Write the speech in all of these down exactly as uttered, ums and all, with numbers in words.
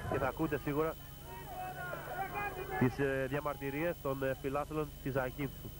και θα ακούτε σίγουρα τις ε, διαμαρτυρίες των ε, φιλάθλων της Ζακίνθου.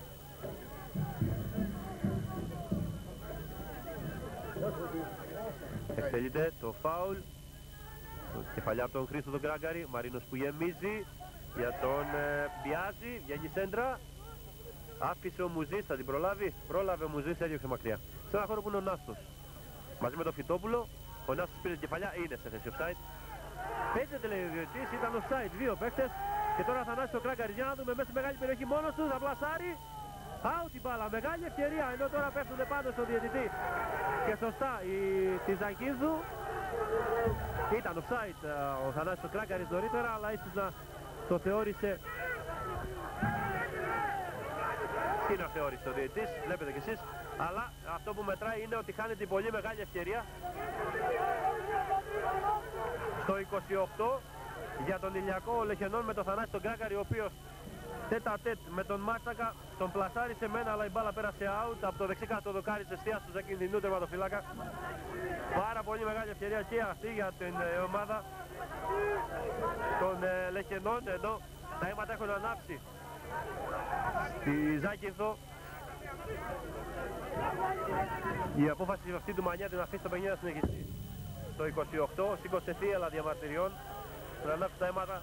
Εκτελείται το φάουλ, κεφαλιά από τον Χρήστο τον Γκράγκαρη, Μαρίνος που γεμίζει για τον ε, Μπιάζη, βγαίνει σέντρα, άφησε ο Μουζής, θα την προλάβει, πρόλαβε ο Μουζής, έδιωξε μακριά. Σε ένα χώρο που είναι ο Νάστος, μαζί με τον Φυτόπουλο, ο Νάστος πήρε την κεφαλιά, είναι σε θέση offside. Πέτζεται λέει ο διαιτητής, ήταν offside, δύο παίκτες και τώρα θα ανάσει ο Γκράγκαρης, για να δούμε μέσα στη μεγάλη περιοχή μόνος του, θα πλασάρει. Out την μπάλα, μεγάλη ευκαιρία, ενώ τώρα πέφτουν πάνω στον διαιτητή και σωστά η, τη Ζακίνθου. Ήταν offside ο Θανάσης ο Γκράγκαρης νωρίτερα, αλλά ίσως να το θεώρησε. Τι να θεώρησε ο διαιτητής, βλέπετε κι εσείς, αλλά αυτό που μετράει είναι ότι χάνει την πολύ μεγάλη ευκαιρία στο είκοσι οκτώ για τον Ηλιακό Λεχενών με τον Θανάση τον Γκράγκαρη, ο οποίος τέτα τέτ με τον Μάτσακα τον πλασάρισε μένα, αλλά η μπάλα πέρασε out από το δεξί κάτω δοκάρι της εστίας του Ζακινδινού τερματοφυλάκα. Πάρα πολύ μεγάλη ευκαιρία και αυτή για την ε, ομάδα των ε, Λεχενών, ενώ τα αίματα έχουν ανάψει στη Ζάκυνθο. Η απόφαση αυτή του Μανιάτη να αφήσει το παιχνίδι να συνεχιστεί στο είκοσι οκτώ, σήκωσε θύελα διαμαρτυριών να ανάψει τα αίματα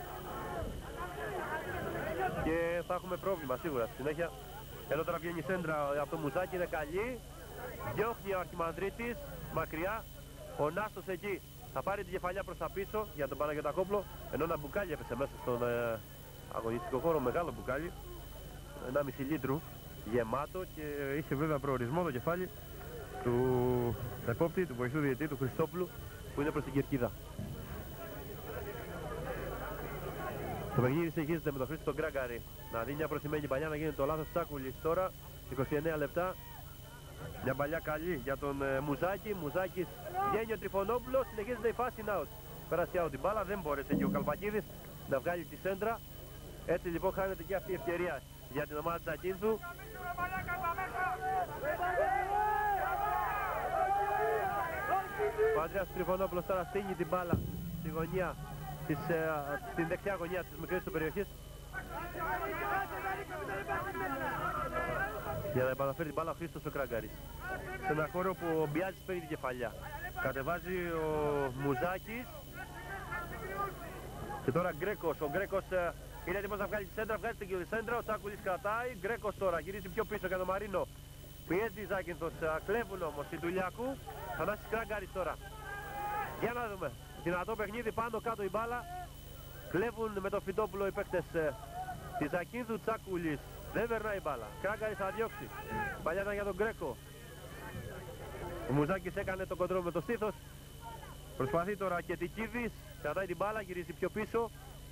και θα έχουμε πρόβλημα σίγουρα στη συνέχεια. Ενώ τώρα βγαίνει η σέντρα από το Μουζάκι, είναι καλή, διώχνει ο Αρχιμανδρίτης μακριά, ο Νάστος εκεί θα πάρει την κεφαλιά προς τα πίσω για τον Παναγιωτακόπλο, ενώ ένα μπουκάλι έπεσε μέσα στον ε, αγωνιστικό χώρο, μεγάλο μπουκάλι, ενάμιση λίτρου γεμάτο, και είχε βέβαια προορισμό το κεφάλι του επόπτη, του βοηθού διαιτητή, του Χριστόπουλου, που είναι προς την κερκίδα. Το παιχνίδι συνεχίζεται με τον Χρήστο τον Γκράγκαρη να δίνει μια προσημένη παλιά, να γίνει το λάθος Τσάκουλης τώρα, είκοσι εννέα λεπτά. Μια παλιά καλή για τον ε, Μουζάκη, Μουζάκης βγαίνει ο Τριφωνόπουλος, συνεχίζεται η φάση out. Πέρασε out την μπάλα, δεν μπόρεσε και ο Καλπακίδης να βγάλει τη σέντρα. Έτσι λοιπόν χάνεται και αυτή η ευκαιρία για την ομάδα της Ζακίνθου. Ο Ανδρέας Τριφωνόπουλος τώρα στείνει την μπάλα στη γωνία της, ε, στην δεξιά γωνία της μικρής του περιοχής για να επαναφέρει την μπάλα ο Χρήστος ο Γκράγκαρης. Σε ένα χώρο που ο Μπιάζης παίρνει την κεφαλιά. Κατεβάζει ο Μουζάκης και τώρα Γκρέκος. Ο Γκρέκος ε, είναι έτοιμος να βγάλει τη σέντρα, βγάζει την σέντρα, ο Τσάκουλης κρατάει. Γκρέκος τώρα γυρίζει πιο πίσω για τον Μαρίνο. Πιέζει η Ζάκυνθος, κλέβουν όμως η του Ηλιακού. Θανάσης Γκράγκαρης τώρα. Για να δούμε. Δυνατό παιχνίδι, πάνω κάτω η μπάλα. Κλέβουν με τον Φυτόπουλο οι παίκτες ε, της Ζακίνθου. Τσάκουλης δεν περνάει η μπάλα. Γκράγκαρης θα διώξει. Παλιά ήταν για τον Γκρέκο. Ο Μουζάκης έκανε τον κοντρό με το στήθος. Προσπαθεί τώρα και Τικίδης. Κρατάει την μπάλα, γυρίζει πιο πίσω.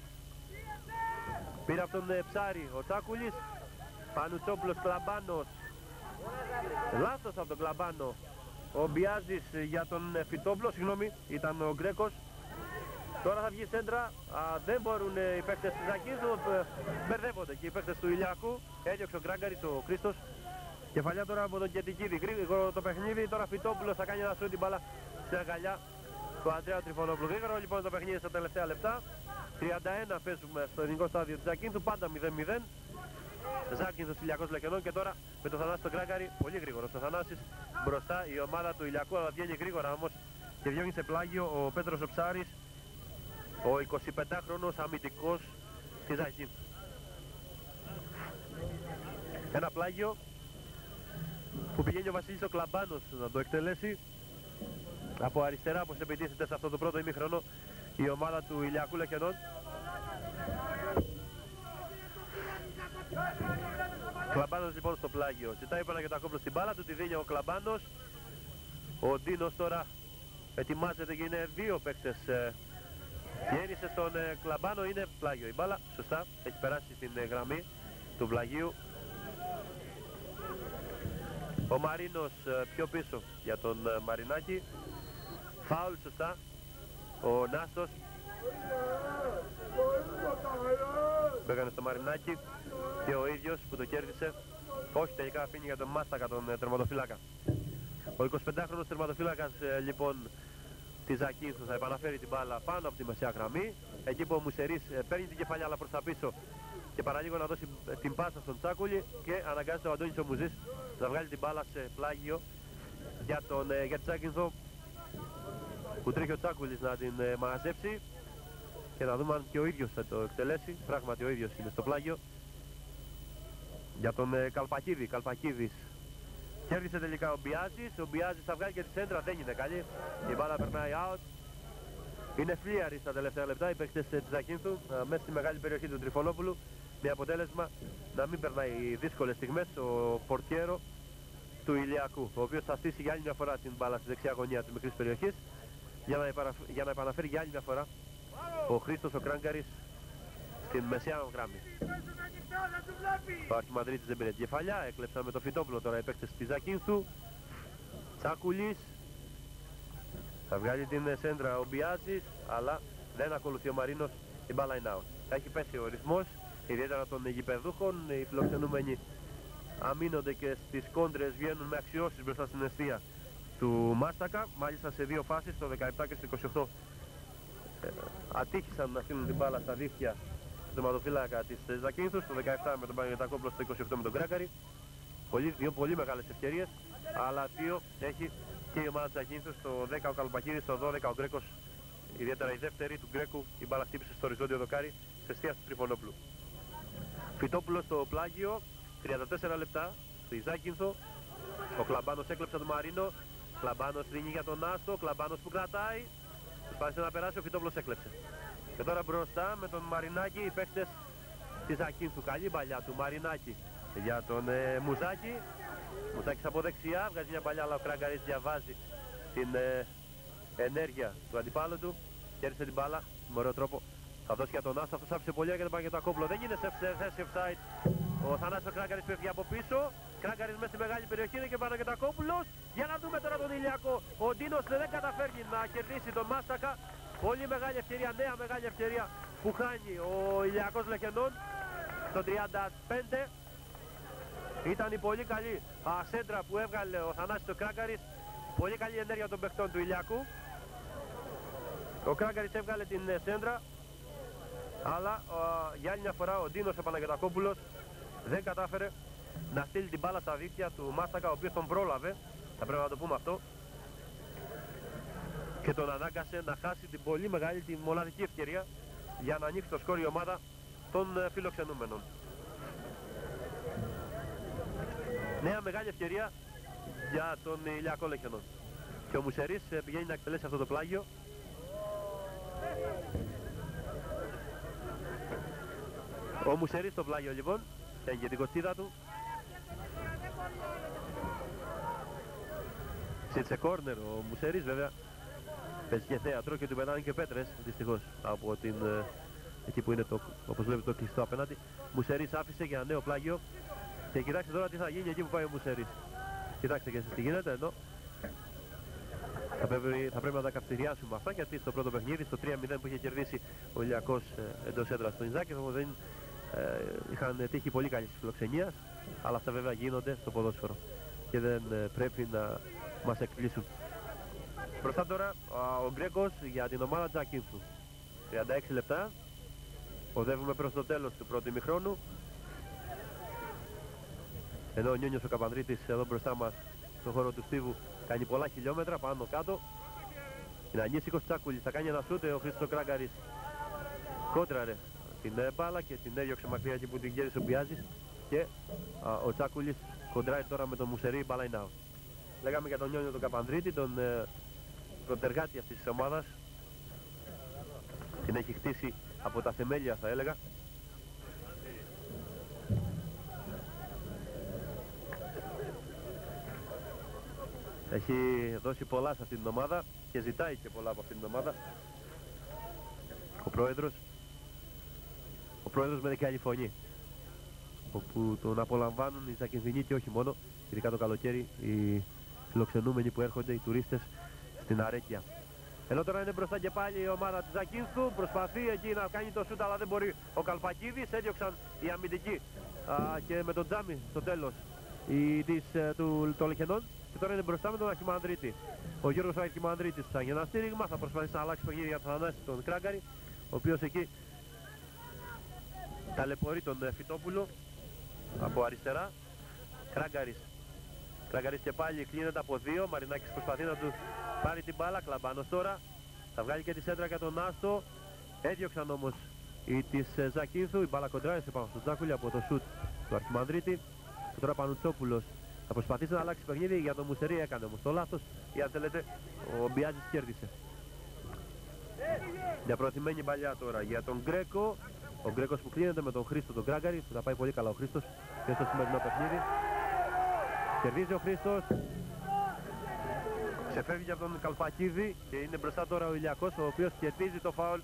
Πήρε από τον ε, Ψάρη ο Τσάκουλης. Πανουτσόπουλος, Κλαμπάνος. Λάθος από τον Κλαμπάνο. Ο Μπιάζης για τον ε, Φυτόπουλο, συγγνώμη, ήταν ο Γκρέκος. Τώρα θα βγει σέντρα, α, δεν μπορούν ε, οι παίκτες της Ζακίνθου, ε, μπερδεύονται και οι παίκτες του Ηλιακού. Έδιωξε ο Γκράγκαρης, ο Χρήστος. Κεφαλιά τώρα από τον Κετικίδη, γρήγορο το παιχνίδι, τώρα Φυτόπουλος θα κάνει ένα σούτ την μπάλα στην αγκαλιά του Ανδρέα Τριφωνόπουλου. Γρήγορο λοιπόν το παιχνίδι στα τελευταία λεπτά. τριάντα ένα παίζουμε στο ελληνικό στάδιο της Ζακίνθου, πάντα μηδέν μηδέν. Ζάκυνθος Ηλιακός Λεκενών, και τώρα με τον Θανάση τον Γκράγκαρη, πολύ γρήγορος ο Θανάσης, μπροστά η ομάδα του Ηλιακού, αλλά βγαίνει γρήγορα όμως και βγαίνει σε πλάγιο ο Πέτρος ο Ψάρης, ο εικοσιπεντάχρονος αμυντικός της Ζακίνθου. Ένα πλάγιο που πηγαίνει ο Βασίλης ο Κλαμπάνος να το εκτελέσει από αριστερά, όπως επιτίθεται σε αυτό το πρώτο ημίχρονο η ομάδα του Ηλιακού Λεκενών. Κλαμπάνος λοιπόν στο πλάγιο, ζητάει ο Παναγιωτακόπλος στην μπάλα του, τη δίνει ο Κλαμπάνος. Ο Ντίνος τώρα ετοιμάζεται και είναι δύο παίκτες. Γέρισε στον ε, Κλαμπάνο, είναι πλάγιο η μπάλα, σωστά, έχει περάσει την ε, γραμμή του πλαγίου. Ο Μαρίνος ε, πιο πίσω για τον ε, Μαρινάκη. Φάουλ, σωστά. Ο Νάστος μπήκανε στο Μαρινάκη και ο ίδιος που το κέρδισε. Όχι, τελικά αφήνει για τον Μάστακα τον ε, τερματοφύλακα. Ο εικοσιπεντάχρονος τερματοφύλακας ε, λοιπόν, της Ζακίνθου θα επαναφέρει την μπάλα πάνω από τη μεσαία γραμμή. Εκεί που ο Μουσερής παίρνει την κεφαλιά αλλά προς τα πίσω και παραλίγο να δώσει την πάσα στον Τσάκουλη και αναγκάζεται ο Αντώνης ο Μουζής να βγάλει την μπάλα σε πλάγιο για, τον, για τη Ζακίνθο, που τρέχει ο Τσάκουλης να την μαζέψει και να δούμε αν και ο ίδιος θα το εκτελέσει. Πράγματι ο ίδιος είναι στο πλάγιο για τον Καλπακίδη. Καλπακίδης κέρδισε τελικά ο Μπιάζης. Ο Μπιάζης θα βγάλει και τη σέντρα, δεν είναι καλή. Η μπάλα περνάει out. Είναι φλίαροι στα τελευταία λεπτά οι παίκτες της Ζακίνθου μέσα στη μεγάλη περιοχή του Τριφωνόπουλου, με αποτέλεσμα να μην περνάει δύσκολες στιγμές ο πορτιέρο του Ηλιακού, ο οποίος θα στήσει για άλλη μια φορά την μπάλα στη δεξιά γωνία της μικρής περιοχής για να, επανα... για να επαναφέρει για άλλη μια φορά ο Χρήστος ο Κράγκαρης στην μεσαία γραμμή. Ο Αρχιμανδρίτης δεν πήρε την κεφαλιά, έκλεψαν με το Φυτόπουλο τώρα οι παίκτες της Ζακίνθου. Τσάκουλης θα βγάλει την σέντρα ο Μπιάζης, αλλά δεν ακολουθεί ο Μαρίνος, η μπάλα είναι out. Έχει πέσει ο ρυθμός, ιδιαίτερα των γηπεδούχων. Οι φιλοξενούμενοι αμήνονται και στις κόντρες βγαίνουν με αξιώσεις μπροστά στην εστία του Μάστακα. Μάλιστα σε δύο φάσεις, το δεκαεπτά και στο είκοσι οκτώ, ε, ατύχησαν να στείλουν την μπάλα στα δίχτυα του τερματοφύλακα της Ζακίνθου. Στο δεκαεπτά με τον Παγιωτακόπουλο, στο είκοσι οκτώ με τον Κράγκαρη. Πολύ, δύο πολύ μεγάλες ευκαιρίες, αλλά δύο έχει και η ομάδα της Ζακίνθου. Στο δέκα ο Καλπακίδης, στο δώδεκα ο Γκρέκος. Ιδιαίτερα η δεύτερη του Γκρέκου, η μπάλα χτύπησε στο οριζόντιο δοκάρι σε εστία του Τριφωνόπουλου. Φυτόπουλος στο πλάγιο, τριάντα τέσσερα λεπτά στη Ζάκυνθο. Ο Κλαμπάνος έκλεψε τον Μαρίνο. Κλαμπάνος δίνει για τον Άστο. Κλαμπάνος που κρατάει. Προσπάθησε να περάσει, ο Φυτόπουλος έκλεψε. Και τώρα μπροστά με τον Μαρινάκη οι παίκτες της Ζακύνθου. Καλή παλιά του Μαρινάκη για τον ε, Μουζάκη. Μουζάκης από δεξιά, βγάζει μια παλιά, αλλά ο Κράγκαρης διαβάζει την ε, ενέργεια του αντιπάλου του. Κέρδισε την μπάλα με ωραίο τρόπο. Θα δώσει για τον Άστο, αυτός άφησε πολύ για τον Παγιωτακόπουλο. Δεν είναι σε θέση offside. Ο Θανάσης Κράγκαρης πέφτει από πίσω. Κράγκαρης μέσα στη μεγάλη περιοχή, είναι και Παγιωτακόπουλος. Για να δούμε τώρα τον Ηλιακό. Ο Ντίνος δεν καταφέρνει να κερδίσει τον Μάστακα. Πολύ μεγάλη ευκαιρία, νέα μεγάλη ευκαιρία που χάνει ο Ηλιακός Λεκενών στο τριάντα πέντε. Ήταν η πολύ καλή ασέντρα που έβγαλε ο Θανάσης ο Κράγκαρης. Πολύ καλή ενέργεια των παιχτών του Ηλιακού. Ο Κράγκαρης έβγαλε την σέντρα, αλλά ο, για άλλη μια φορά ο Ντίνος ο Παναγιωτακόπουλος δεν κατάφερε να στείλει την μπάλα στα δίχτυα του Μάστακα, ο οποίος τον πρόλαβε, θα πρέπει να το πούμε αυτό, και τον ανάγκασε να χάσει την πολύ μεγάλη, τη μοναδική ευκαιρία για να ανοίξει το σκόρ η ομάδα των φιλοξενούμενων. Νέα μεγάλη ευκαιρία για τον Ηλιακό Λεκενών. Και ο Μουσερής πηγαίνει να εκτελέσει αυτό το πλάγιο. Ο Μουσερής στο πλάγιο λοιπόν, έχει την κοτσίδα του. Σίτσε κόρνερ ο Μουσερής, βέβαια. Παίζει και θέατρο και του πετάνε και πέτρες, δυστυχώς, από την, εκεί που είναι το, όπως βλέπετε, το κλειστό απέναντι. Μουσερής άφησε για ένα νέο πλάγιο. Και κοιτάξτε τώρα τι θα γίνει εκεί που πάει ο Μουσερής. Κοιτάξτε και εσείς τι γίνεται εδώ. Θα πρέπει, θα πρέπει να τα καυτηριάσουμε αυτά, γιατί στο πρώτο παιχνίδι, στο τρία μηδέν που είχε κερδίσει ο Ηλιακός ε, εντός έδρας στον Ιζάκη, δεν ε, είχαν τύχει πολύ καλής φιλοξενίας, αλλά αυτά βέβαια γίνονται στο ποδόσφαιρο και δεν ε, πρέπει να μας εκπλήσουν. Μπροστά τώρα ο Γκρέκος για την ομάδα Ζακίνθου. τριάντα έξι λεπτά. Οδεύουμε προς το τέλος του πρώτου ημιχρόνου. Ενώ ο Νιόνιος ο Καπανδρίτης εδώ μπροστά μας στον χώρο του Στίβου κάνει πολλά χιλιόμετρα πάνω κάτω. Είναι ανήσυχος. Τσάκουλης θα κάνει ένα σούτε, ο Χρήστος Κράγκαρης κόντραρε την μπάλα και την έδιωξε μακριά εκεί που την κέρδισε ο Μπιάζης. Και α, ο Τσάκουλης κοντράει τώρα με τον Μουσερή, η μπάλα είναι out. Λέγαμε για τον Νιόνιο τον Καπανδρίτη, τον ε, πρωτεργάτη αυτής της ομάδας. Την έχει χτίσει από τα θεμέλια, θα έλεγα. Έχει δώσει πολλά σε αυτήν την ομάδα και ζητάει και πολλά από αυτήν την ομάδα. Ο πρόεδρος, ο πρόεδρος με και άλλη φωνή, όπου τον απολαμβάνουν οι Ζακυνθινοί και όχι μόνο, ειδικά το καλοκαίρι, οι φιλοξενούμενοι που έρχονται, οι τουρίστες στην Αρέκεια. Ενώ τώρα είναι μπροστά και πάλι η ομάδα της Ζακίνθου, προσπαθεί εκεί να κάνει το σούτ, αλλά δεν μπορεί ο Καλπακίδης. Έδιωξαν οι αμυντικοί α, και με τον Τζάμι στο τέλος οι, της, του, των Λεκενών. και τώρα είναι μπροστά με τον Αρχιμανδρίτη. Ο Γιώργος Αρχιμανδρίτης θα για ένα στήριγμα, θα προσπαθήσει να αλλάξει παιχνίδι για τον Θανάση τον Κράγκαρη, ο οποίος εκεί ταλαιπωρεί τον Φυτόπουλο από αριστερά. Κράγκαρης. Κράγκαρης και πάλι κλείνεται από δύο. Μαρινάκης προσπαθεί να του πάρει την μπάλα. Κλαμπάνος τώρα θα βγάλει και τη σέντρα για τον Άστο. Έδιωξαν όμως η της Ζακίνθου. Η μπάλα κοντράρισε πάνω στον Τζάκουλη από το σουτ του Αρχιμανδρίτη. Και τώρα Πανουτσόπουλος θα προσπαθήσει να αλλάξει παιχνίδι. Για τον Μουσερή έκανε όμως το λάθος. Ή αν θέλετε, ο Μπιάζης κέρδισε. Μια προωθημένη παλιά τώρα για τον Γκρέκο. Ο Γκρέκος που κλείνεται με τον Χρήστο τον Κράγκαρη. Που θα πάει πολύ καλά ο Χρήστος και στο σημερινό παιχνίδι. Κερδίζει ο Χρήστος. Ξεφεύγει από τον Καλφακίδη και είναι μπροστά τώρα ο Ηλιακός, ο οποίος κερδίζει το φάουλ.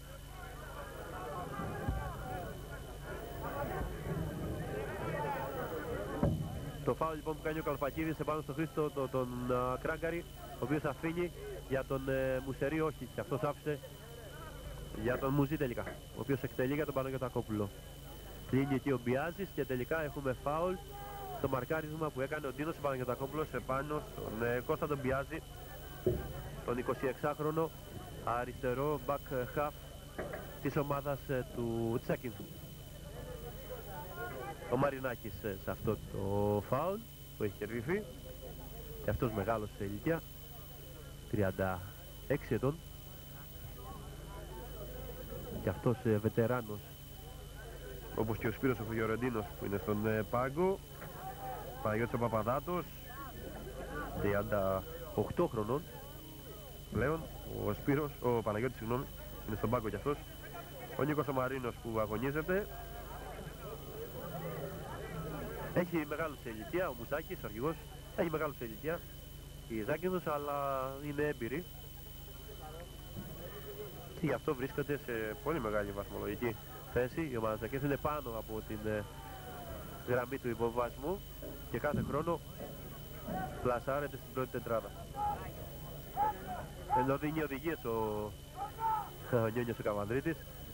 Το φάουλ λοιπόν που κάνει ο Καλφακίδης επάνω στον Χρήστο τον, τον uh, Κράγκαρη, ο οποίος αφήνει για τον uh, Μουσερή, όχι, και αυτός άφησε για τον Μουζή τελικά, ο οποίος εκτελεί για τον Παναγιωτακόπουλο. Κλείνει εκεί ο Μπιάζης και τελικά έχουμε φάουλ στο μαρκάρισμα που έκανε ο Ντίνος Παναγιωτακόπουλος επάνω στον ε, Κώστα τον Μπιάζη, τον εικοσιεξάχρονο αριστερό back half της ομάδας ε, του Τσάκινθου. Ο Μαρινάκης ε, σε αυτό το φάουλ που έχει κερδίσει, και αυτός μεγάλος σε ηλικία, τριάντα έξι ετών, και αυτός ε, βετεράνος όπως και ο Σπύρος ο Φουγιορεντίνος που είναι στον ε, πάγκο. Παναγιώτης ο Παπαδάτος, τριάντα οκτώ χρονών πλέον. Ο Σπύρος, ο Παναγιώτης συγγνώμη, είναι στον πάγκο κι αυτός. Ο Νίκος ο Μαρίνος που αγωνίζεται. Έχει μεγάλο σε ηλικία, ο Μουσάκης, ο αρχηγός, έχει μεγάλο σε ηλικία η Ζάκυνθος, αλλά είναι έμπειροι και γι' αυτό βρίσκονται σε πολύ μεγάλη βαθμολογική θέση. Η ομάδα Ζάκυνθου είναι πάνω από την ε, γραμμή του υποβασμού και κάθε χρόνο πλασάρεται στην πρώτη τετράδα. Ενώ δίνει οδηγίες ο, ο Νιόνιος ο Καβανδρίτης.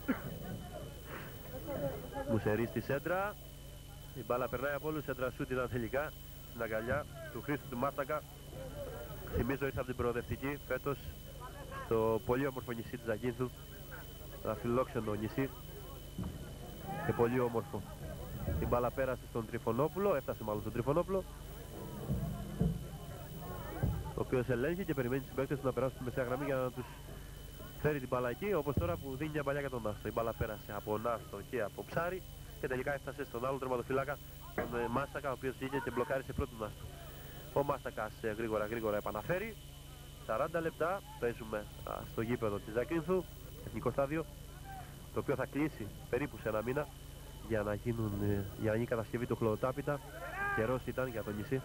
Μουσερή στη σέντρα. Η μπάλα περνάει από όλους, σέντρα σούτ ήταν τελικά στην αγκαλιά του Χρήστου του Μάρτακα. Θυμίζω ήρθε από την προοδευτική φέτος στο πολύ όμορφο νησί της Ζακίνθου, ένα φιλόξενο νησί και πολύ όμορφο. Η μπάλα πέρασε στον Τριφωνόπουλο, έφτασε μάλλον στον Τριφωνόπουλο, ο οποίος ελέγχει και περιμένει τους συμπαίκτες του να περάσουν στη μεσαία γραμμή για να τους φέρει την μπάλα εκεί, όπως τώρα που δίνει μια παλιά για τον Άστο. Η μπάλα πέρασε από Νάστο και από Ψάρι και τελικά έφτασε στον άλλο τερματοφύλακα, τον ε, Μάστακα, ο οποίος βγήκε και μπλοκάρισε πρώτον Άστο. Ο Μάστακας ε, γρήγορα γρήγορα επαναφέρει. σαράντα λεπτά παίζουμε α, στο γήπεδο της Ζακίνθου, εθνικό στάδιο, το οποίο θα κλείσει περίπου σε ένα μήνα για να, γίνουν, ε, για να γίνει κατασκευή του χλωροτάπητα. Καιρός ήταν για το νησί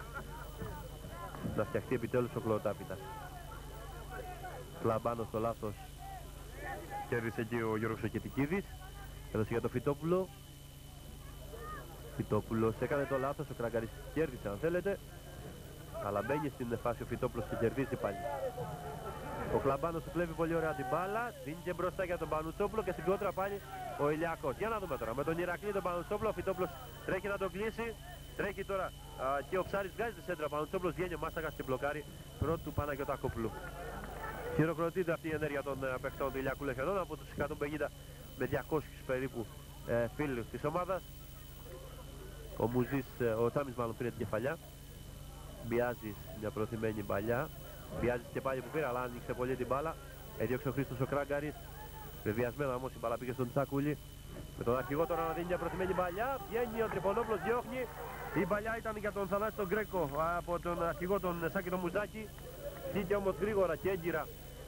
να φτιαχτεί επιτέλους ο χλωροτάπητας. Κλαμπάνο στο λάθος κέρδισε και ο Γιώργος Οκετικίδης, έδωσε για το Φυτόπουλο. Φυτόπουλος έκανε το λάθος, ο Κραγκαρής κέρδισε αν θέλετε, αλλά μπαίνει στην φάση ο Φυτόπουλος και κερδίζει πάλι. Ο Κλαμπάνος του κλέβει πολύ ωραία την μπάλα, δίνει και μπροστά για τον Πανουτσόπουλο και στην κόντρα πάλι ο Ηλιακός. Για να δούμε τώρα, με τον Ηρακλή τον Πανουτσόπουλο, ο Φυτόπουλος τρέχει να τον κλείσει, τρέχει τώρα α, και ο Ψάρης βγάζει τη σέντρα, ο Πανουτσόπουλος βγαίνει ο Μάστακας και μπλοκάρει πρώτου Παναγιωτακόπουλου. Χειροκροτείται αυτή η ενέργεια των uh, παιχτών του Ηλιακού Λεχενών από τους εκατόν πενήντα με διακόσιους περίπου ε, φίλους της ομάδας. Ο Μουζής, ε, ο Τσάμις μάλλον πήρε την κεφαλιά. Μπιάζης μια προθυμένη παλιά. Μπιάζης και πάλι που πήρε, αλλά άνοιξε πολύ την μπάλα. Έδιωξε ο Χρήστος ο Κράγκαρης. Βεβαιασμένα όμως η μπάλα πήγε στον Τσάκουλη. Με τον αρχηγό τώρα να δίνει μια προθυμένη παλιά. Βγαίνει ο Τριφωνόπουλος, διώχνει. Η παλιά ήταν για τον Θανάση τον Γκρέκο από τον αρχηγό τον Σάκη τον Μουζάκη. Βγήκε όμως γρήγορα και έγκυρα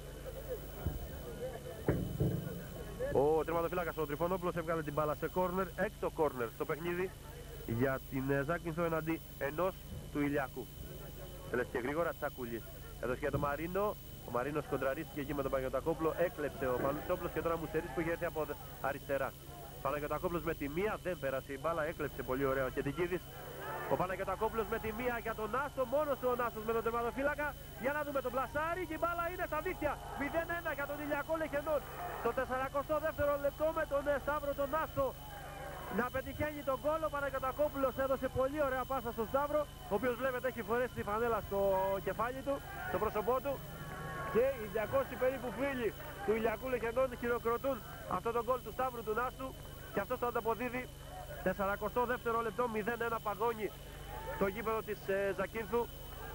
ο τερματοφύλακας ο Τριφωνόπουλος, έβγαλε την μπάλα σε κόρνερ, έκτο κόρνερ στο παιχνίδι για την Ζάκυνθο εναντί ενός του Ηλιακού. Έλεσε και γρήγορα Τσάκουλης. Εδώ για τον Μαρίνο, ο Μαρίνος κοντραρίστηκε εκεί με τον Παναγιωτακόπουλο, έκλεψε ο Πανουτσόπουλος και τώρα Μουσερής που είχε έρθει από αριστερά. Παναγιωτακόπουλος με τη μία, δεν πέρασε η μπάλα, έκλεψε πολύ ωραία ο Κεντικίδης. Ο Παναγιωτακόπουλος με τη μία για τον Άστο, μόνος του ο Άστος με τον τερματοφύλακα. Για να δούμε τον πλασάρι και η μπάλα είναι στα δίχτυα. μηδέν ένα για τον Ηλιακό Λεχενών. Στο σαράντα δεύτερο λεπτό με τον Σταύρο τον Άστο να πετυχαίνει τον γκολ. Ο Παναγιωτακόπουλος έδωσε πολύ ωραία πάσα στον Σταύρο, ο οποίος βλέπετε έχει φορέσει τη φανέλα στο κεφάλι του, στο πρόσωπό του, και οι διακόσιοι περίπου φίλοι του Ηλιακού Λεχενών χειροκροτούν αυτό τον γκολ του Σταύρου του Νάστου, και αυτό το ανταποδίδει σαραντά δεύτερο λεπτό, μηδέν ένα παγώνει το γήπεδο της ε, Ζακίνθου.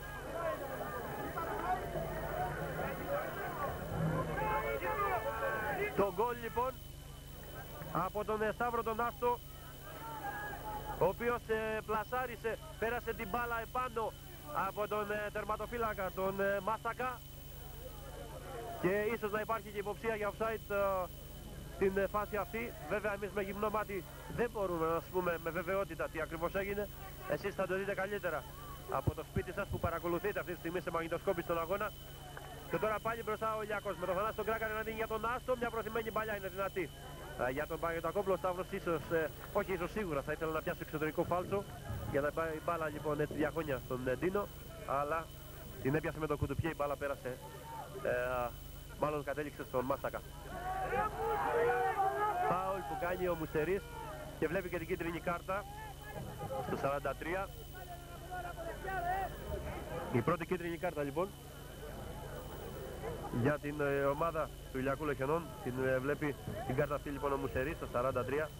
Το γκολ λοιπόν από τον ε, Σταύρο τον Νάστο, ο οποίος ε, πλασάρισε, πέρασε την μπάλα επάνω από τον ε, τερματοφύλακα τον ε, Μάστακα, και ίσως να υπάρχει και υποψία για offside ε, στην ε, φάση αυτή. Βέβαια εμείς με γυμνό μάτι δεν μπορούμε να σας πούμε με βεβαιότητα τι ακριβώς έγινε. Εσείς θα το δείτε καλύτερα από το σπίτι σας που παρακολουθείτε αυτή τη στιγμή σε μαγνητοσκόπη στον αγώνα. Και τώρα πάλι μπροστά ο Ηλιακός με τον Θανάση τον Κράκαρη να δίνει για τον Άστο. Μια προθυμένη παλιά είναι δυνατή ε, για τον Παναγιωτακόπουλο. Σταύρος ίσως, ε, όχι ίσως σίγουρα θα ήθελα να πιάσει εξωτερικό φάλτσο για να πάει η μπάλα λοιπόν έτσι διαγώνια στον ε, Ντίνο, αλλά την έπιασε με το κουτουπιέ, η μπάλα πέρασε, ε, μάλλον κατέληξε στον Μάστακα. Φάουλ που κάνει ο Μουστερής και βλέπει και την κίτρινη κάρτα στο σαράντα τρία. Η πρώτη κίτρινη κάρτα λοιπόν για την ε, ομάδα του Ηλιακού Λεχενών. Την ε, βλέπει την κάρτα αυτή λοιπόν ο Μουστερής στο σαράντα τρία.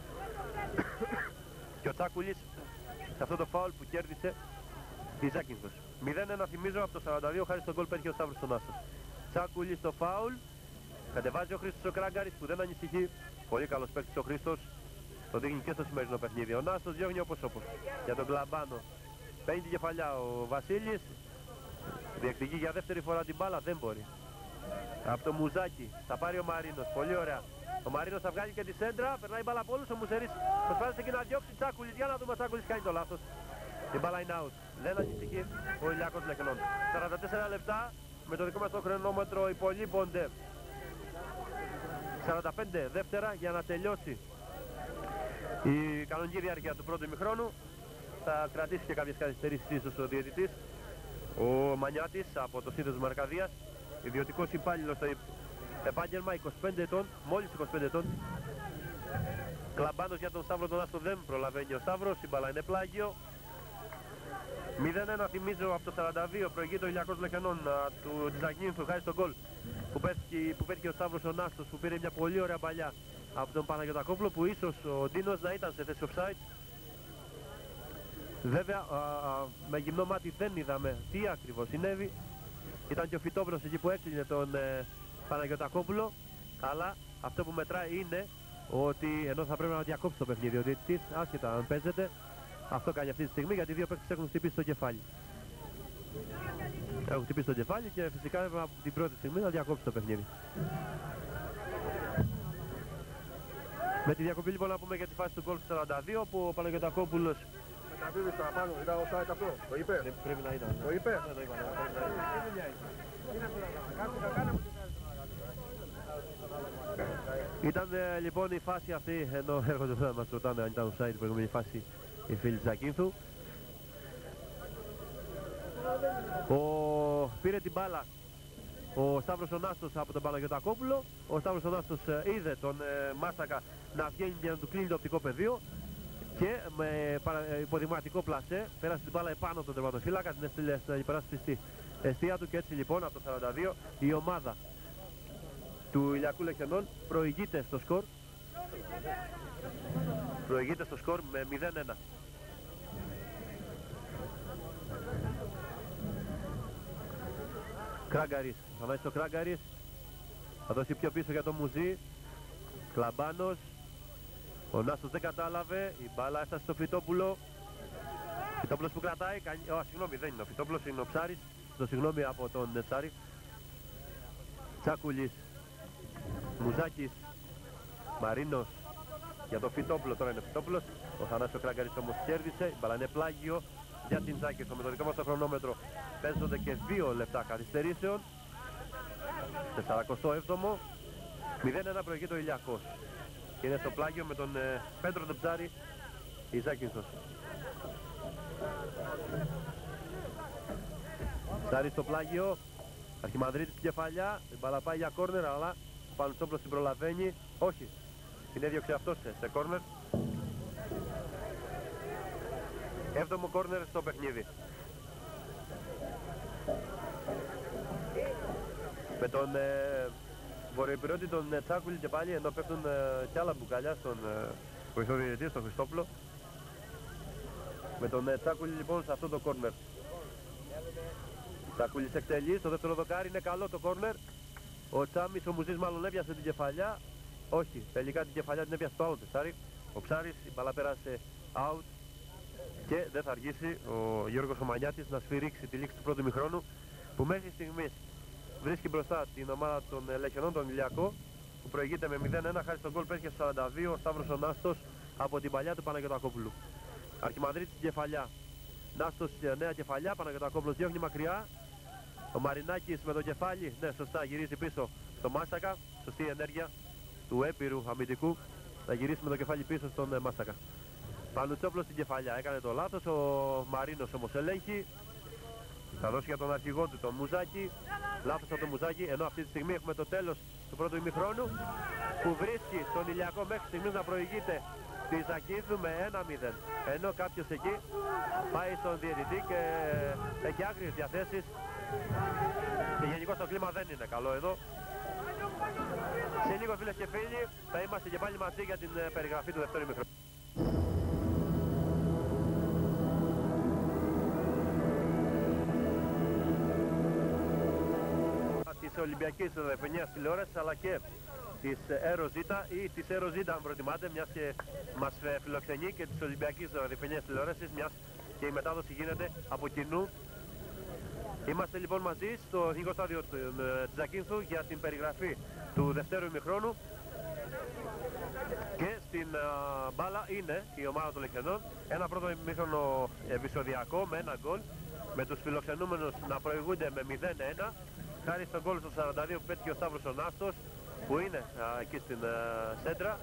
Και ο Τσάκουλης σε αυτό το φάουλ που κέρδισε τη Ζάκυνθος. μηδέν ένα θυμίζω από το σαράντα δύο χάρη στον γκολ πέτυχε ο Σταύρος στον Άστος. Τσάκουλης στο φάουλ. Κατεβάζει ο Χρήστος ο Κράγκαρης που δεν ανησυχεί. Πολύ καλός παίκτης ο Χρήστος. Το δείχνει και στο σημερινό παιχνίδι. Ο Νάστος διώχνει όπως όπως για τον Κλαμπάνο. Παίρνει την κεφαλιά ο Βασίλης. Διεκδικεί για δεύτερη φορά την μπάλα, δεν μπορεί. Από το Μουζάκι θα πάρει ο Μαρίνος, πολύ ωραία. Ο Μαρίνος θα βγάλει και τη σέντρα, περνάει η μπάλα από όλους. Ο Μουσερής προσπάθησε και να διώξει. Τσάκουλης, για να δούμε, ο Τσάκουλης κάνει το λάθος. Η μπάλα είναι out. Δεν ανησυχεί ο Ηλιακός Λεχενών. σαράντα τέσσερα λεπτά με το δικό μας το χρονόμετρο υπολείπονται σαράντα πέντε δεύτερα για να τελειώσει η κανονική διάρκεια του πρώτου ημιχρόνου. Θα κρατήσει και κάποιες καθυστερήσεις ίσως ο διαιτητής, ο Μανιάτης από το σύνδεσμο Αρκαδίας, ιδιωτικός υπάλληλος στο επάγγελμα, είκοσι πέντε ετών, μόλις είκοσι πέντε ετών. Κλαμπάνος για τον Σταύρο τον Άστο, δεν προλαβαίνει ο Σταύρος, η μπάλα είναι πλάγιο. μηδέν ένα θυμίζω από το σαράντα δύο, προηγείται ο Ηλιακός Λεχενών του Τζακίνθου χάρη στον γκολ που πέτυχε, που πέτυχε ο Σταύρος ο Νάστος, που πήρε μια πολύ ωραία παλιά από τον Παναγιωτακόπουλο, που ίσως ο Ντίνος να ήταν σε θέση offside. Βέβαια α, α, με γυμνό μάτι δεν είδαμε τι ακριβώς συνέβη. Ήταν και ο Φυτόβρος εκεί που έκλεινε τον ε, Παναγιωτακόπουλο, αλλά αυτό που μετράει είναι ότι ενώ θα πρέπει να διακόψει το παιχνίδι ο διαιτητής, άσχετα αν παίζεται, αυτό κάνει αυτή τη στιγμή, γιατί οι δύο παίκτες έχουν χτυπήσει το κεφάλι. Έχουν χτυπήσει το κεφάλι και φυσικά από την πρώτη στιγμή να διακόψει το παιχνίδι. Με τη διακοπή λοιπόν να πούμε για τη φάση του γκολ του σαράντα δύο, που ο Παναγιωτακόπουλος Μεταβίβεις παραπάνω, ήταν ο site αυτό, το είπε. πρέπει να ήταν. Το είπε. Δεν το είπα, ναι, πρέπει να ήταν. Ήταν ε, λοιπόν η φάση αυτή, ενώ έρχονται εδώ να μας ρωτάνε αν ήταν offside η προηγούμενη φάση οι φίλοι της Ζακίνθου. Ο... Πήρε την μπάλα ο Σταύρος ο Νάστος από τον Παναγιωτακόπουλο. Ο Σταύρος ο Νάστος ε, είδε τον ε, Μάστακα να βγαίνει για να του κλείνει το οπτικό πεδίο και με παρα... υποδηματικό πλασέ πέρασε την μπάλα επάνω από τον τερματοφύλακα, την έστειλε στην υπεράσπιστη εστία του, και έτσι λοιπόν από το σαράντα δύο η ομάδα του Ηλιακού Λεχενών προηγείται στο σκορ προηγείται στο σκορ με μηδέν ένα. Κράγκαρης, θα βάζει το Κράγκαρης, θα δώσει πιο πίσω για το Μουζί. Κλαμπάνος, ο Νάστος δεν κατάλαβε, η μπάλα έφτασε στο Φυτόπουλο. Φυτόπουλος που κρατάει, κάνει... Ω, συγγνώμη, δεν είναι ο Φυτόπουλος, είναι ο Ψάρης. Το συγγνώμη από τον Ψάρη. Τσάκουλης, Μουζάκης, Μαρίνος για το Φυτόπουλο, τώρα είναι ο Φυτόπουλος. Ο Θανάσης ο Κράγκαρης όμως κέρδισε, η μπάλα είναι πλάγιο για την Ζάκυνθο. Με το δικό μας το χρονόμετρο παίζονται και δύο λεπτά καθυστερήσεων. σαράντα επτά, μηδέν ένα προηγείται ο Ηλιακός. Και είναι στο πλάγιο με τον ε, Πέτρο τον Ψάρη η Ζάκυνθος. Ψάρη στο πλάγιο, Αρχιμανδρίτης στην κεφαλιά, η μπάλα πάει για κόρνερ, αλλά ο Πανουτσόπλος την προλαβαίνει. Όχι, την έδιωξε αυτός σε κόρνερ. Έβδομο κόρνερ στο παιχνίδι. Με τον ε, βορειοπυριώτη τον ε, Τσάκουλη και πάλι, ενώ πέφτουν ε, κι άλλα μπουκάλια στον ε, βοηθό διαιτητή, στον Χριστόπουλο. Με τον ε, Τσάκουλη λοιπόν σε αυτό το κόρνερ. Τσάκουλης εκτελεί, στο δεύτερο δοκάρι είναι καλό το κόρνερ. Ο Τσάμις, ο Μουζής μάλλον έβιασε την κεφαλιά. Όχι, τελικά την κεφαλιά την έβιασε το άλλο τεσάρι. Ο Ψάρης, η μπαλά πέρασε out και δεν θα αργήσει ο Γιώργος ο Μανιάτης να σφυρίξει τη λήξη του πρώτου ημιχρόνου, που μέχρι στιγμής βρίσκει μπροστά την ομάδα των Λεχιονών, τον Ηλιακό, που προηγείται με μηδέν ένα χάρη στον γκολ πέτυχε στο σαράντα δύο ο Σταύρος ο Νάστος από την παλιά του Παναγιωτακόπουλου. Αρχιμανδρίτης στην κεφαλιά, Νάστος νέα κεφαλιά, Παναγιωτακόπουλος διώχνει μακριά. Ο Μαρινάκης με το κεφάλι, ναι σωστά, γυρίζει πίσω στο Μάστακα. Σωστή ενέργεια του έπειρου αμυντικού να γυρίσει με το κεφάλι πίσω στον Μάστακα. Πανουτσόπουλος στην κεφαλιά, έκανε το λάθος, ο Μαρίνος όμως ελέγχει. Θα δώσει για τον αρχηγό του τον Μουζάκη. Λάθος από τον Μουζάκη, ενώ αυτή τη στιγμή έχουμε το τέλος του πρώτου ημιχρόνου, που βρίσκει τον Ηλιακό μέχρι στιγμής να προηγείται τη Ζακίνθου με ένα μηδέν. Ενώ κάποιος εκεί πάει στον διαιτητή και έχει άγριες διαθέσεις. Και γενικώς το κλίμα δεν είναι καλό εδώ. Σε λίγο φίλες και φίλοι θα είμαστε και πάλι μαζί για την περιγραφή του δεύτερου ημιχρόνου. Της Ολυμπιακής Δεφενίας τηλεόρασης αλλά και της Αεροζήτα ή της Αεροζήτα αν προτιμάτε, μιας και μας φιλοξενεί, και της Ολυμπιακής Δεφενίας τηλεόρασης, μιας και η μετάδοση γίνεται από κοινού. Είμαστε λοιπόν μαζί στο εθνικό στάδιο της Ζακίνθου για την περιγραφή του δευτέρου ημιχρόνου, και στην uh, μπάλα είναι η ομάδα των Λεχιονών. Ένα πρώτο ημίχρονο επεισοδιακό με ένα γκολ, με τους φιλοξενούμενους να προηγούνται με μηδέν ένα χάρη στον γκολ στο σαράντα δύο που πέτυχε ο Σταύρος ο Νάστος, που είναι uh, εκεί στην uh, σέντρα.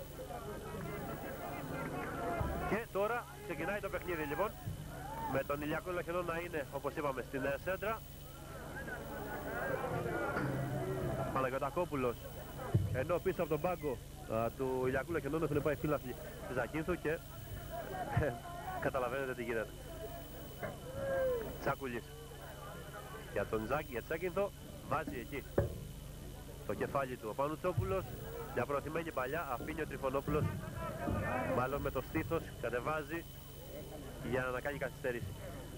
Και τώρα ξεκινάει το παιχνίδι λοιπόν, με τον Ηλιακό Λεχιονών να είναι, όπως είπαμε, στην uh, σέντρα. Παναγιωτακόπουλος, ενώ πίσω από τον πάγκο α, του Ηλιακού Λεχιονών έχουν πάει φύλαθλοι της Ζακίνθου και καταλαβαίνετε τι γίνεται. Τσάκουλης για τον Ζάκη, για τη Ζακίνθο, βάζει εκεί το κεφάλι του ο Πανουτσόπουλος. Για προωθημένη παλιά αφήνει ο Τριφωνόπουλος, μάλλον με το στήθος κατεβάζει για να κάνει καθυστέρηση.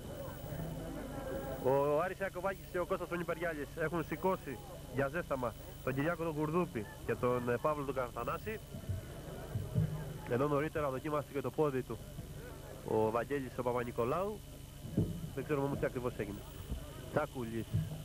Ο Άρης Ιακωβάκης και ο Κώστας τον Υπεριάλης έχουν σηκώσει για ζέσταμα τον Κυριάκο τον Κουρδούπη και τον ε, Παύλο τον Καρθανάση, ενώ νωρίτερα δοκίμασε και το πόδι του ο Βαγγέλης ο Παπα-Νικολάου. Δεν ξέρουμε όμως τι ακριβώς έγινε. Τσάκουλης.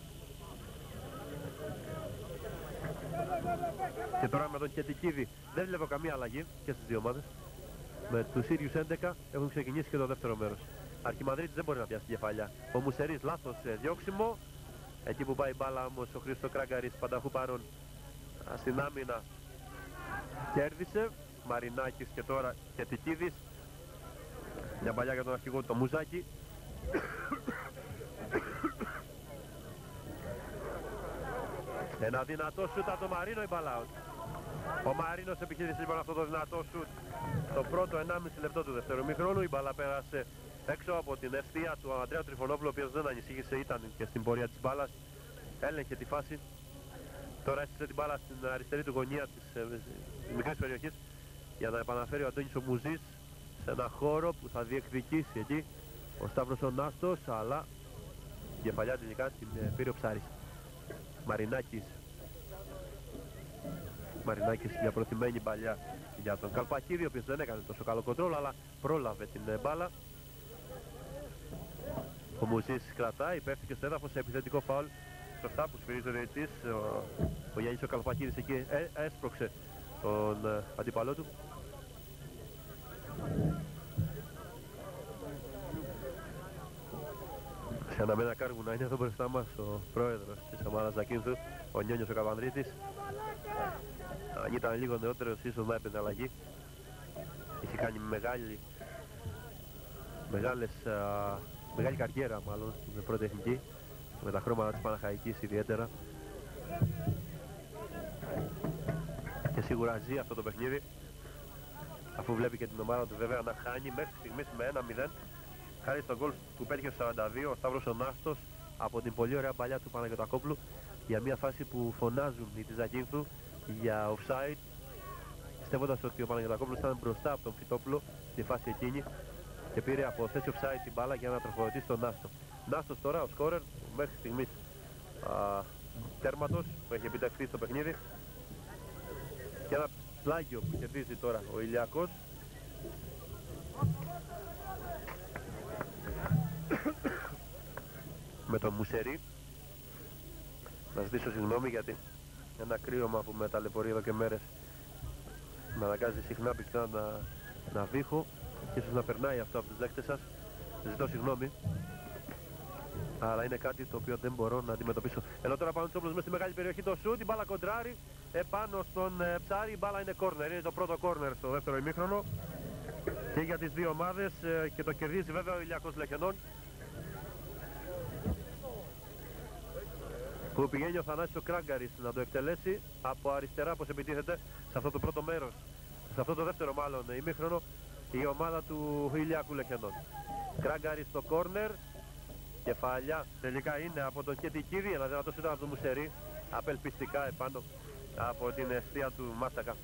Και τώρα με τον Κετικίδη δεν βλέπω καμία αλλαγή και στις δύο ομάδες. Με τους ίδιους έντεκα έχουν ξεκινήσει και το δεύτερο μέρος. Αρχιμανδρίτης δεν μπορεί να πιάσει την κεφαλιά. Ο Μουσερής λάθος ε, διώξιμο. Εκεί που πάει η μπάλα όμως ο Χρήστο Κράγκαρης, Πανταχού παρών στην άμυνα, κέρδισε. Μαρινάκης και τώρα Κετικίδης. Μια παλιά για τον αρχηγό του, το Μουζάκι. Ένα δυνατό σούτ από τον Μαρίνο, η μπάλα out. Ο Μαρίνος επιχείρησε λοιπόν αυτό το δυνατό σούτ το πρώτο ενάμιση λεπτό του δεύτερου ημιχρόνου. Η μπάλα πέρασε έξω από την ευθεία του Ανδρέα Τριφωνόπουλου, ο οποίος δεν ανησύχησε, ήταν και στην πορεία της μπάλας, έλεγχε τη φάση. Τώρα έστησε την μπάλα στην αριστερή του γωνία της ε, μικρής περιοχής για να επαναφέρει ο Αντώνης ο Μουζής σε ένα χώρο που θα διεκδικήσει εκεί ο Σταύρος ο Νάστος, αλλά η κεφαλιά τελικά την ε, πήρε ο Ψάρης. Μαρινάκης. Μαρινάκης μια προθυμένη παλιά για τον Καλπακίδη, ο οποίος δεν έκανε τόσο καλό κοντρόλ, αλλά πρόλαβε την ε, μπάλα. Ο Μουζής κρατάει, πέφτει και στο έδαφος σε επιθετικό φάουλ. Σωστά που σφυρίζει ο διαιτητής, ο, ο Γιάννης ο Καλπακίδης εκεί ε, έσπρωξε τον ε, αντίπαλό του. Σε αναμένα κάργου να είναι εδώ μπροστά μας ο πρόεδρος της ομάδας Ζακίνθου, ο Νιόνιος ο Καβανδρίτης. Αν ήταν λίγο νεότερος ίσως να έπαιρνε αλλαγή. Είχε κάνει μεγάλη, μεγάλες, α, μεγάλη καριέρα μάλλον στην πρώτη εθνική, με τα χρώματα της Παναχαϊκής ιδιαίτερα. Και σίγουρα ζει αυτό το παιχνίδι. αφού βλέπει και την ομάδα του βέβαια να χάνει μέχρι στιγμής με ένα μηδέν. Χάρη στον γκολ που πέτυχε στο σαράντα δύο ο Σταύρος ο Νάστος από την πολύ ωραία παλιά του Παναγιωτακόπουλου για μια φάση που φωνάζουν οι της Ζακίνθου για offside, πιστεύοντας ότι ο Παναγιωτακόπουλος ήταν μπροστά από τον Φυτόπουλο στη φάση εκείνη και πήρε από θέση offside την μπάλα για να τροφοδοτήσει τον Νάστο. Νάστος τώρα ο σκόρερ μέχρι στιγμής α, τέρματος που έχει επιτευχθεί στο παιχνίδι και ένα πλάγιο που κερδίζει τώρα ο Ηλιακός. Με τον Μουσερί. Να ζητήσω συγγνώμη γιατί ένα κρύωμα που με ταλαιπωρεί εδώ και μέρες με αναγκάζει συχνά πυκνά να, να βήχω και ίσως να περνάει αυτό από τους δέχτες σας. Ζητώ συγγνώμη, αλλά είναι κάτι το οποίο δεν μπορώ να αντιμετωπίσω. Ενώ τώρα πάνω Τσόπλος μέσα στη μεγάλη περιοχή το σούτ, η μπάλα κοντράρει επάνω στον ε, Ψάρη, η μπάλα είναι κόρνερ, είναι το πρώτο κόρνερ στο δεύτερο ημίχρονο και για τις δύο ομάδες ε, και το κερδίζει βέβαια ο Ηλιακός Λεχενών, που πηγαίνει ο Θανάσης ο Κράγκαρης να το εκτελέσει από αριστερά, πως επιτίθεται σε αυτό το πρώτο μέρος, σε αυτό το δεύτερο μάλλον ημίχρονο, η ομάδα του Ηλιακού Λεχενών. Κράγκαρης στο κόρνερ, κεφαλιά τελικά είναι από τον Κετικίδη, ένα δυνατός ήταν από τον Μουσερί, απελπιστικά επάνω από την αιστεία του Μάστακα.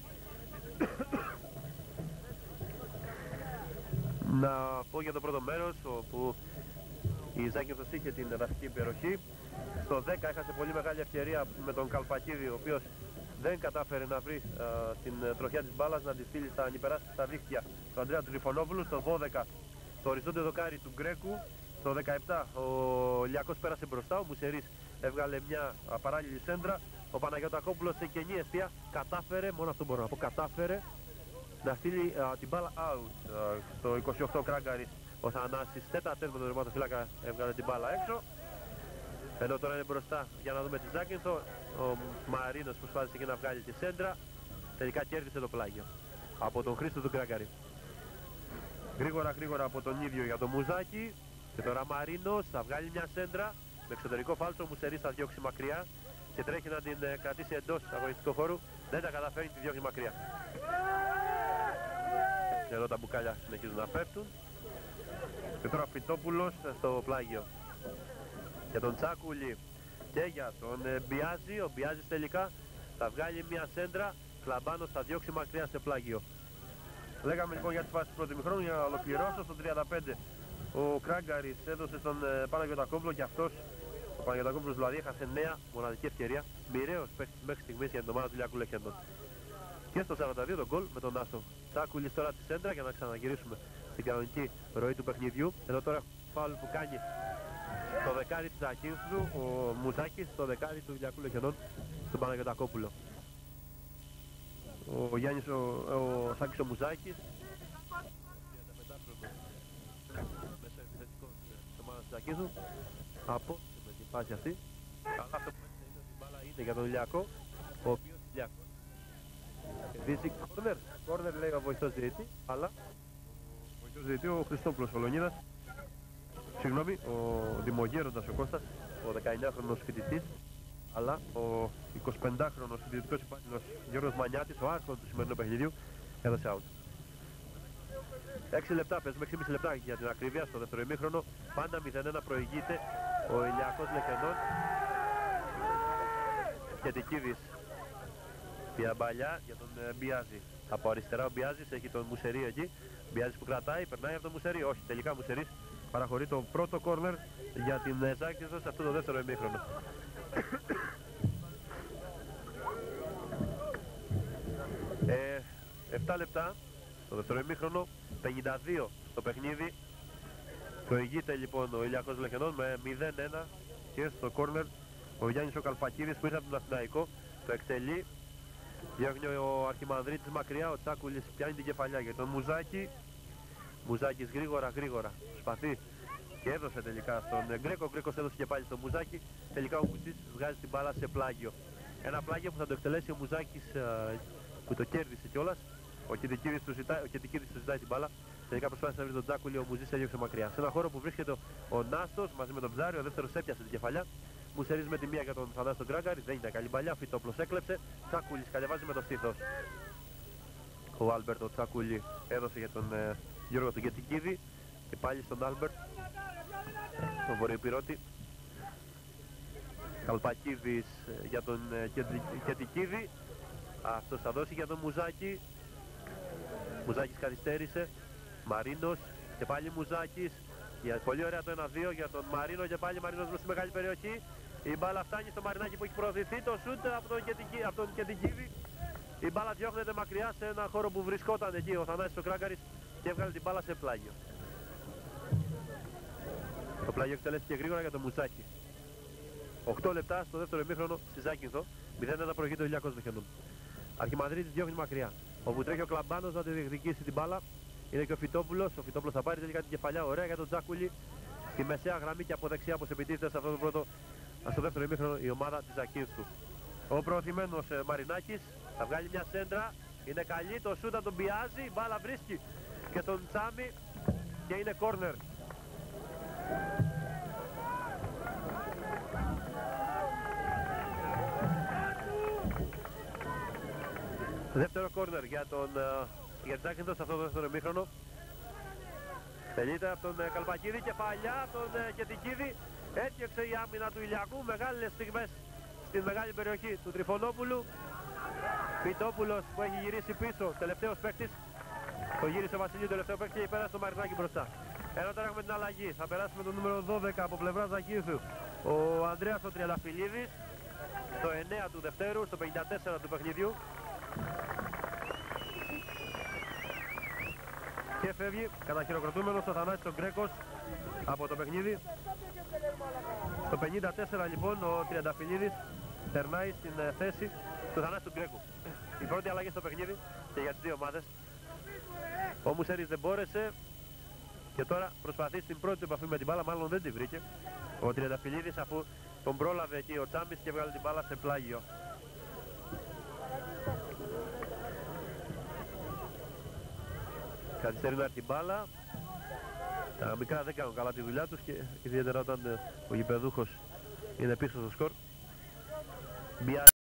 Να πω για το πρώτο μέρος, όπου η Ζάκυνθος είχε την εδαφική υπεροχή. Στο δέκα έχασε πολύ μεγάλη ευκαιρία με τον Καλπακίδη, ο οποίος δεν κατάφερε να βρει α, την τροχιά της μπάλας, να τη στείλει στα ανυπεράσπιστα στα δίχτυα του Ανδρέα του Τριφωνόπουλου. Στο δώδεκα το οριζόντιο δοκάρι του Γκρέκου. Στο δεκαεπτά ο Λιακός πέρασε μπροστά, ο Μουσερής έβγαλε μια α, παράλληλη σέντρα. Ο Παναγιωτακόπουλος σε κενή αιστεία κατάφερε, μόνο αυτό μπορώ να πω, κατάφερε να στείλει α, την μπάλα out. Α, στο είκοσι οκτώ Κράγκαρης ο Θανάσης τέταρτος με τον τερματοφύλακα έβγαλε την μπάλα έξω. Ενώ τώρα είναι μπροστά για να δούμε τη Ζάκυνθο. Ο Μαρίνος προσπάθησε και να βγάλει τη σέντρα. Τελικά κέρδισε το πλάγιο από τον Χρήστο του Κράγκαρη. Γρήγορα γρήγορα από τον ίδιο για τον Μουζάκη. Και τώρα Μαρίνος θα βγάλει μια σέντρα με εξωτερικό φάλτσο. Ο Μουσερής θα διώξει μακριά και τρέχει να την ε, κρατήσει εντός αγωνιστικού χώρου. Δεν τα καταφέρει, τη διώχνει μακριά. Και εδώ τα μπουκάλια συνεχίζουν να πέφτουν. Και τώρα Φυτόπουλος στο πλάγιο για τον Τσάκουλη και για τον ε, Μπιάζη. Ο Μπιάζης τελικά θα βγάλει μια σέντρα. Κλαμπάνος θα διώξει μακριά σε πλάγιο. Λέγαμε λοιπόν για τις φάσεις του πρώτου ημιχρόνου. Για να ολοκληρώσω, στο τριάντα πέντε ο Κράγκαρης έδωσε στον ε, Παναγιωτακόπουλο και αυτός, ο Παναγιωτακόπουλος δηλαδή, έχασε νέα μοναδική ευκαιρία. Μοιραίος παίκτης μέχρι στιγμής για την ομάδα του Ηλιακού Λεχενών. Και στο σαράντα δύο τον γκολ με τον Άστο. Τσάκουλης τώρα τη σέντρα για να ξαναγυρίσουμε στην κανονική ροή του παιχνιδιού. Εδώ τώρα φάουλ που κάνει το δεκάρι της Ζακίνθου, ο Μουζάκης, το δεκάρι του Ηλιακού Λεχενών, στον Παναγιωτακόπουλο. Ο Γιάννης, ο, ο Σάκης ο Μουζάκης, μέσα επιθετικός της ομάδας της Ζακίνθου, από με την φάση αυτή. Αλλά αυτό που είναι ότι η μπάλα είναι για τον Ηλιακό, ο οποίος Ηλιακός κερδίζει κόρνερ. Κόρνερ λέει ο βοηθός διαιτητή, αλλά ο βοηθός διαιτητή ο Χριστόπουλος Φολονίδας, συγγνώμη, ο Δημογέροντας ο Κώστας, ο δεκαεννιάχρονος φοιτητής, αλλά ο εικοσιπεντάχρονος συντηρητικός υπάλληλος Γιώργος Μανιάτης, ο άρχον του σημερινού παιχνιδιού, έδωσε out. έξι λεπτά, παίζουμε έξι και μισό λεπτά για την ακρίβεια στο δεύτερο ημίχρονο. Πάντα μηδέν ένα προηγείται ο Ηλιακός Λεχενών. Και Τικίδης πιαμπαλιά για τον ε, Μπιάζη. Από αριστερά ο Μπιάζης έχει τον Μουσερί εκεί. Μπιάζης που κρατάει, περνάει από τον Μουσερί. Όχι, τελικά Μουσερής παραχωρεί το πρώτο κόρνερ για την ε, Ζάκυνθο σε αυτό το δεύτερο ημίχρονο. ε, επτά λεπτά στο δεύτερο ημίχρονο, πενήντα δύο στο παιχνίδι. Προηγείται λοιπόν ο Ηλιακός Λεχενών με μηδέν ένα και στο κόρνερ ο Γιάννης ο Καλπακίδης που ήρθε από τον Αθηναϊκό το εκτελεί. Διώχνει ο Αρχιμανδρίτης μακριά, ο Τσάκουλης πιάνει την κεφαλιά για τον Μουζάκη. Μουζάκης γρήγορα γρήγορα προσπαθεί και έδωσε τελικά στον Γκρέκο. Ο Γκρέκος έδωσε και πάλι στον Μουζάκη. Τελικά ο Μουτσής βγάζει την μπάλα σε πλάγιο. Ένα πλάγιο που θα το εκτελέσει ο Μουζάκης που το κέρδισε κιόλας. Ο Κετικίδης του ζητάει, του ζητάει την μπάλα. Τελικά προσπάθησε να βρει τον Τσάκουλη, ο Μουζής έδιωξε μακριά. Σε ένα χώρο που βρίσκεται ο Νάστος μαζί με τον Ψάρι, ο δεύτερος έπιασε την κεφαλιά. Μουσερής με τη μία για τον Θανάση τον Κράγκαρη, δεν ήταν καλή παλιά, Φυτόπλος έκλεψε. Τσάκουλης κατεβάζει με το στήθος. Ο Άλμπερτ ο Τσακούλη έδωσε για τον ε, Γιώργο τον Κετικίδη και πάλι στον Άλμπερτ, τον Βορειοπυρώτη. Καλπακίδης ε, για τον ε, Κετικίδη. Αυτός θα δώσει για τον Μουζάκη. Μουζάκης καθυστέρησε. Μαρίνος και πάλι Μουζάκης. Για, πολύ ωραία το ένα δύο για τον Μαρίνο και πάλι Μαρίνος στη μεγάλη περιοχή. Η μπάλα φτάνει στο Μαρινάκι που έχει προωθηθεί. Το σούτ από τον, Κετικί, από τον Κετικίδη. Η μπάλα διώχνεται μακριά σε ένα χώρο που βρισκόταν εκεί ο Θανάσης ο Κράγκαρης και έβγαλε την μπάλα σε πλάγιο. Το πλάγιο εκτελέστηκε γρήγορα για τον Μουζάκη. οκτώ λεπτά στο δεύτερο ημίχρονο στη Ζάκυνθο. μηδέν ένα προηγείται ο Ηλιακός Βεχενών. Αρχιμαδρίτης διώχνει μακριά. Όπου τρέχει ο Κλαμπάνος να τη διεκδικήσει την μπάλα. Είναι και ο Φιτόπουλος. Ο Φιτόπουλος θα πάρει τελικά την κεφαλιά. Ωραία για τον Τζάκουλη. Στη μεσαία γραμμή και από δεξιά όπως επιτίθεται σε αυτό το πρώτο, στο δεύτερο ημίχρονο η ομάδα της Ζακίνθου. Ο προωθημένος ε, Μαρινάκης θα βγάλει μια σέντρα. Είναι καλή. Το σούτα τον πιάζει. Η μπάλα βρίσκει και στον Τσάμι και είναι κόρνερ. Δεύτερο κόρνερ για τον uh, για Ζάκυνθο σε αυτό το δεύτερο ημίχρονο. Τελείται από τον uh, Καλπακίδη, κεφαλιά από τον uh, Κετικίδη. Έφτιαξε η άμυνα του Ηλιακού. Μεγάλες στιγμές στην μεγάλη περιοχή του Τριφωνόπουλου. Πιτόπουλος που έχει γυρίσει πίσω, τελευταίος παίκτης. Το γύρισε ο Βασιλείου, τελευταίο παίκτη και πέρασε το Μαρινάκι μπροστά. Ενώ τώρα έχουμε την αλλαγή. Θα περάσουμε τον νούμερο δώδεκα από πλευρά Ζακίνθου. Ο Ανδρέας ο Τριανταφυλλίδης. Στο εννέα του δευτέρου, στο πενήντα τέσσερα του παιχνιδιού. Και φεύγει καταχειροκροτούμενος ο Θανάσης ο Γκρέκος από το παιχνίδι. Στο πενήντα τέσσερα λοιπόν ο Τριανταφυλλίδης περνάει στην θέση του Θανάση του Γκρέκου. Η πρώτη αλλαγή στο παιχνίδι και για τις δύο ομάδες. Ο Μουσέρης δεν μπόρεσε και τώρα προσπαθεί στην πρώτη επαφή με την μπάλα, μάλλον δεν τη βρήκε ο Τριανταφυλλίδης, αφού τον πρόλαβε εκεί ο Τσάμπης και βγάλε την μπάλα σε πλάγιο. Καθυστερεί να έρθει την μπάλα. Τα μικρά δεν κάνουν καλά τη δουλειά τους και ιδιαίτερα όταν ο γηπεδούχος είναι πίσω στο σκορ.